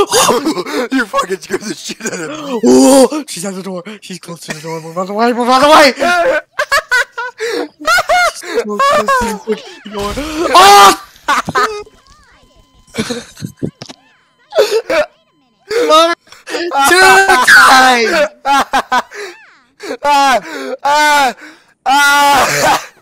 You fucking scared the shit out of me. Oh, she's at the door. She's close to the door. Move out of the way. Move out of the way. She's close to the door. Oh! Mom, 2 times.